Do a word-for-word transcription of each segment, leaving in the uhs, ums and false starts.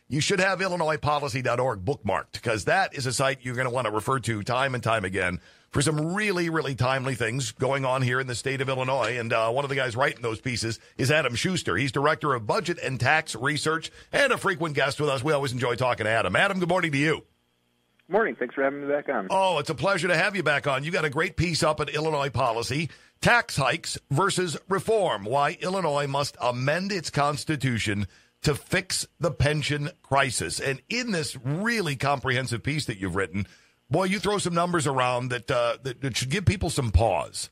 you should have Illinois policy dot org bookmarked, because that is a site you're going to want to refer to time and time again for some really, really timely things going on here in the state of Illinois. And uh, one of the guys writing those pieces is Adam Schuster. He's director of budget and tax research and a frequent guest with us. We always enjoy talking to Adam. Adam, good morning to you. Good morning. Thanks for having me back on. Oh, it's a pleasure to have you back on. You got a great piece up at Illinois Policy, Tax Hikes versus Reform, Why Illinois Must Amend Its Constitution to Fix the Pension Crisis. And in this really comprehensive piece that you've written, boy, you throw some numbers around that, uh, that, that should give people some pause.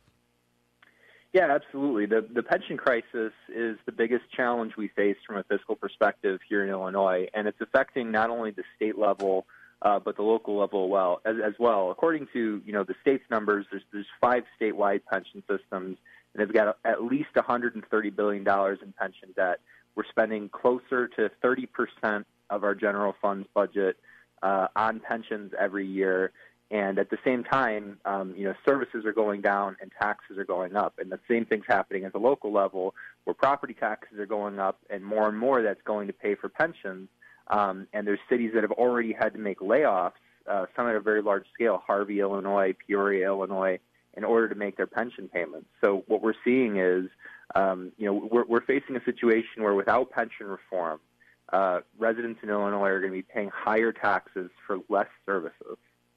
Yeah, absolutely. The the pension crisis is the biggest challenge we face from a fiscal perspective here in Illinois, and it's affecting not only the state level, uh, but the local level well as, as well. According to you know the state's numbers, there's there's five statewide pension systems, and they've got at least one hundred thirty billion dollars in pension debt. We're spending closer to thirty percent of our general funds budget uh, on pensions every year. And at the same time, um, you know, services are going down and taxes are going up. And the same thing's happening at the local level, where property taxes are going up, and more and more that's going to pay for pensions. Um, and there's cities that have already had to make layoffs, uh, some at a very large scale, Harvey, Illinois, Peoria, Illinois, in order to make their pension payments. So what we're seeing is, um, you know, we're, we're facing a situation where without pension reform, uh, residents in Illinois are going to be paying higher taxes for less services.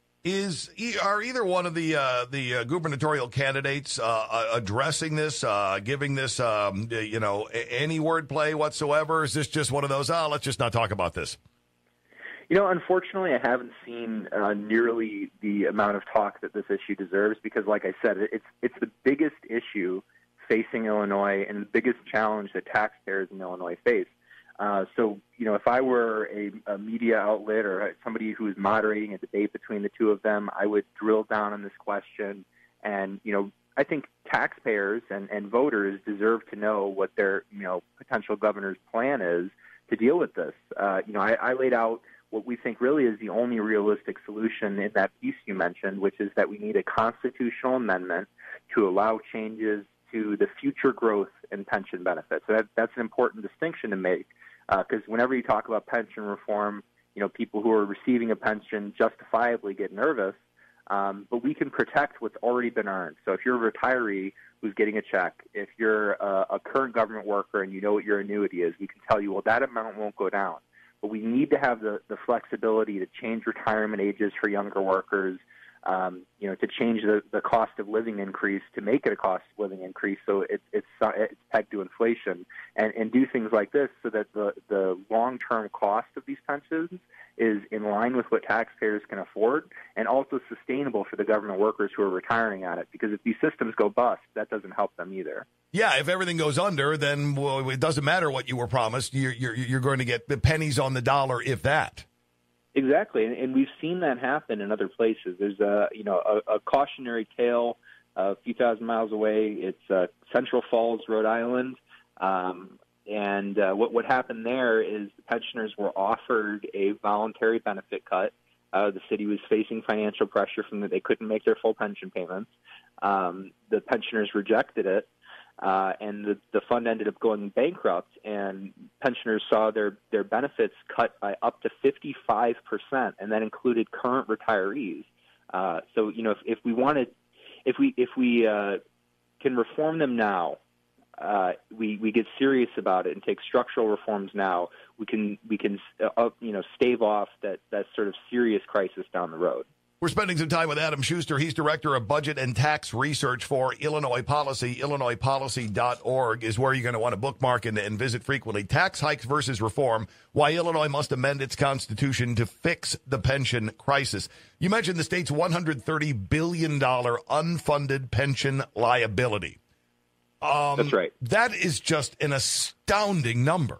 Is are either one of the uh, the uh, gubernatorial candidates uh, addressing this, uh, giving this, um, you know, any wordplay whatsoever? Is this just one of those? Oh, let's just not talk about this. You know, unfortunately, I haven't seen uh, nearly the amount of talk that this issue deserves, because, like I said, it's it's the biggest issue facing Illinois and the biggest challenge that taxpayers in Illinois face. Uh, so, you know, if I were a, a media outlet or somebody who is moderating a debate between the two of them, I would drill down on this question. And, you know, I think taxpayers and, and voters deserve to know what their, you know, potential governor's plan is to deal with this. Uh, you know, I, I laid out what we think really is the only realistic solution in that piece you mentioned, which is that we need a constitutional amendment to allow changes to the future growth in pension benefits. So that, that's an important distinction to make. Because uh, whenever you talk about pension reform, you know, people who are receiving a pension justifiably get nervous, um, but we can protect what's already been earned. So if you're a retiree who's getting a check, if you're a, a current government worker and you know what your annuity is, we can tell you, well, that amount won't go down. But we need to have the, the flexibility to change retirement ages for younger workers, um, you know, to change the, the cost of living increase to make it a cost of living increase, so it, it's it's pegged to inflation, and, and do things like this so that the, the long-term cost of these pensions is in line with what taxpayers can afford, and also sustainable for the government workers who are retiring on it. Because if these systems go bust, that doesn't help them either. Yeah, if everything goes under, then well, it doesn't matter what you were promised. You're, you're, you're going to get the pennies on the dollar, if that. Exactly, and, and we've seen that happen in other places. There's a you know a, a cautionary tale uh, a few thousand miles away. It's uh, Central Falls, Rhode Island, um, and uh, what what happened there is the pensioners were offered a voluntary benefit cut. Uh, the city was facing financial pressure from that they couldn't make their full pension payments. Um, the pensioners rejected it. Uh, and the, the fund ended up going bankrupt, and pensioners saw their, their benefits cut by up to fifty-five percent, and that included current retirees. Uh, so, you know, if, if we wanted, if we if we uh, can reform them now, uh, we we get serious about it and take structural reforms now, we can we can uh, you know stave off that that sort of serious crisis down the road. We're spending some time with Adam Schuster. He's director of budget and tax research for Illinois Policy. Illinois policy dot org is where you're going to want to bookmark and, and visit frequently. Tax hikes versus reform, why Illinois must amend its constitution to fix the pension crisis. You mentioned the state's one hundred thirty billion dollars unfunded pension liability. Um, That's right. That is just an astounding number.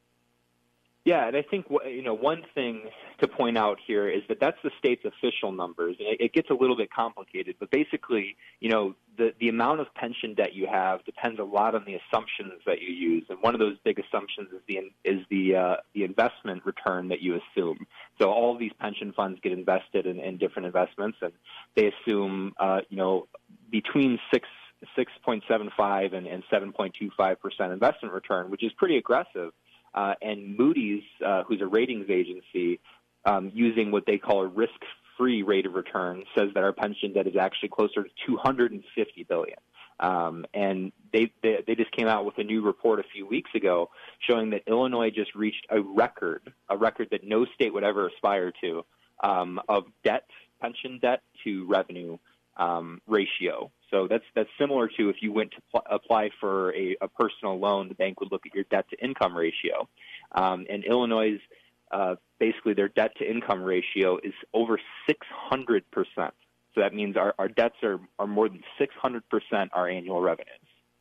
Yeah, and I think you know one thing to point out here is that that's the state's official numbers. And it, it gets a little bit complicated, but basically, you know, the the amount of pension debt you have depends a lot on the assumptions that you use. And one of those big assumptions is the is the uh, the investment return that you assume. So all of these pension funds get invested in, in different investments, and they assume uh, you know between six. six point seven five and, and seven point two five percent investment return, which is pretty aggressive. Uh, and Moody's, uh, who's a ratings agency, um, using what they call a risk-free rate of return, says that our pension debt is actually closer to two hundred fifty billion dollars. Um, and they, they they just came out with a new report a few weeks ago showing that Illinois just reached a record, a record that no state would ever aspire to, um, of debt, pension debt to revenue um, ratio. So that's that's similar to if you went to pl- apply for a, a personal loan, the bank would look at your debt to income ratio. Um, and Illinois' uh, basically their debt to income ratio is over six hundred percent. So that means our, our debts are, are more than six hundred percent our annual revenues.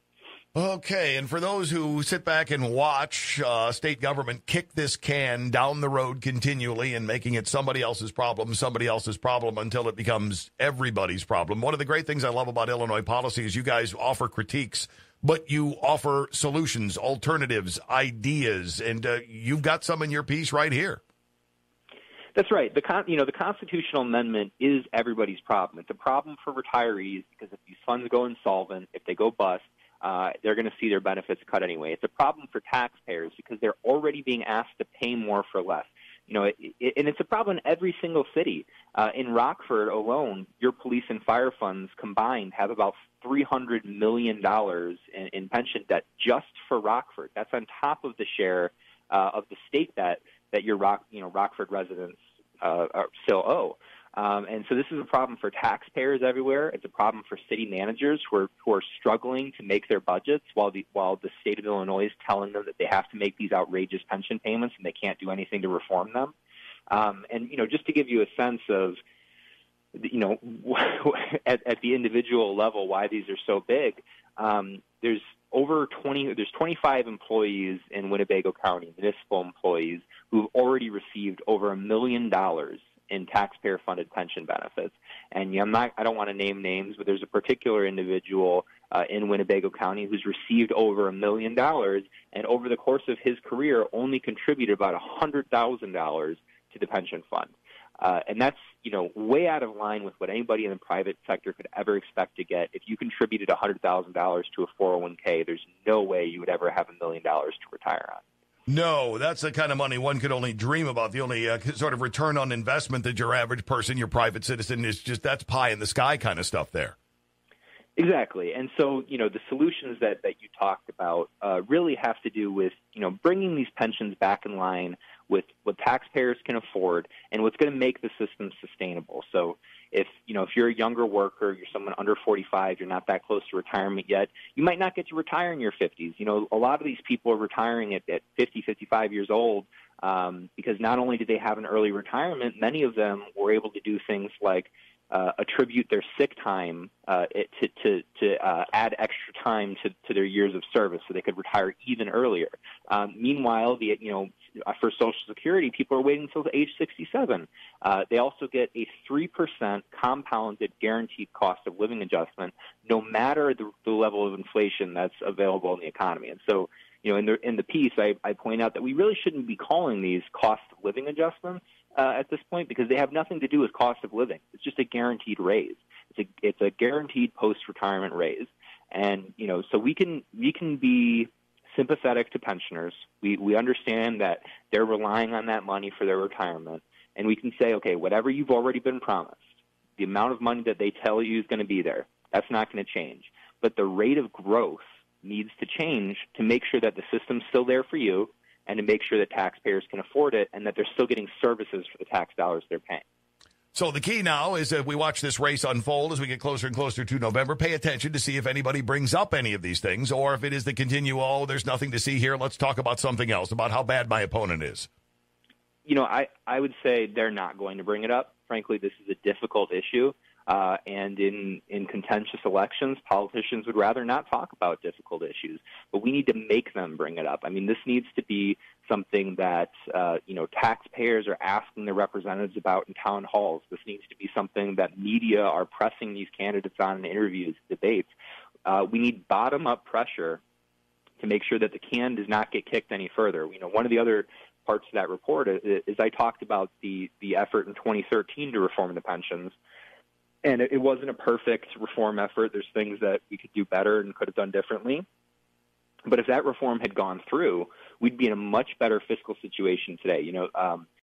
Okay, and for those who sit back and watch uh, state government kick this can down the road continually and making it somebody else's problem, somebody else's problem until it becomes everybody's problem. One of the great things I love about Illinois policy is you guys offer critiques, but you offer solutions, alternatives, ideas, and uh, you've got some in your piece right here. That's right. The con- you know the constitutional amendment is everybody's problem. It's a problem for retirees because if these funds go insolvent, if they go bust, uh, they're going to see their benefits cut anyway. It's a problem for taxpayers because they're already being asked to pay more for less. You know, it, it, and it's a problem in every single city. Uh, in Rockford alone, your police and fire funds combined have about three hundred million dollars in, in pension debt just for Rockford. That's on top of the share uh, of the state debt that your Rock, you know, Rockford residents uh, are still owe. Um, and so this is a problem for taxpayers everywhere. It's a problem for city managers who are, who are struggling to make their budgets while the, while the state of Illinois is telling them that they have to make these outrageous pension payments and they can't do anything to reform them. Um, and, you know, just to give you a sense of, you know, at, at the individual level, why these are so big, um, there's over twenty, there's twenty-five employees in Winnebago County, municipal employees, who've already received over a million dollars in taxpayer-funded pension benefits. And I'm not, I don't want to name names, but there's a particular individual uh, in Winnebago County who's received over a million dollars, and over the course of his career only contributed about one hundred thousand dollars to the pension fund. Uh, and that's, you know, way out of line with what anybody in the private sector could ever expect to get. If you contributed one hundred thousand dollars to a four oh one k, there's no way you would ever have a million dollars to retire on. No, that's the kind of money one could only dream about. The only uh, sort of return on investment that your average person, your private citizen, is just that's pie in the sky kind of stuff there. Exactly. And so, you know, the solutions that, that you talked about uh, really have to do with, you know, bringing these pensions back in line with what taxpayers can afford and what's going to make the system sustainable. So if, you know, if you're a younger worker, you're someone under forty-five, you're not that close to retirement yet, you might not get to retire in your fifties. You know, a lot of these people are retiring at, at fifty, fifty-five years old um, because not only did they have an early retirement, many of them were able to do things like Uh, attribute their sick time uh, to to, to uh, add extra time to, to their years of service, so they could retire even earlier. Um, meanwhile, the you know for Social Security, people are waiting until age sixty-seven. Uh, they also get a three percent compounded guaranteed cost of living adjustment, no matter the, the level of inflation that's available in the economy. And so, you know, in the in the piece, I, I point out that we really shouldn't be calling these cost of living adjustments Uh, at this point, because they have nothing to do with cost of living. It's just a guaranteed raise. It's a it's a guaranteed post-retirement raise, and you know, so we can we can be sympathetic to pensioners. We we understand that they're relying on that money for their retirement, and we can say, okay, whatever you've already been promised, the amount of money that they tell you is going to be there, that's not going to change. But the rate of growth needs to change to make sure that the system's still there for you, and to make sure that taxpayers can afford it and that they're still getting services for the tax dollars they're paying. So the key now is that we watch this race unfold as we get closer and closer to November. Pay attention to see if anybody brings up any of these things, or if it is the continue, oh, there's nothing to see here, let's talk about something else, about how bad my opponent is. You know, I, I would say they're not going to bring it up. Frankly, this is a difficult issue. Uh, and in, in contentious elections, politicians would rather not talk about difficult issues. But we need to make them bring it up. I mean, this needs to be something that, uh, you know, taxpayers are asking their representatives about in town halls. This needs to be something that media are pressing these candidates on in interviews, debates. Uh, we need bottom-up pressure to make sure that the can does not get kicked any further. You know, one of the other parts of that report is, is I talked about the, the effort in twenty thirteen to reform the pensions. And it wasn't a perfect reform effort. There's things that we could do better and could have done differently. But if that reform had gone through, we'd be in a much better fiscal situation today. You know, um,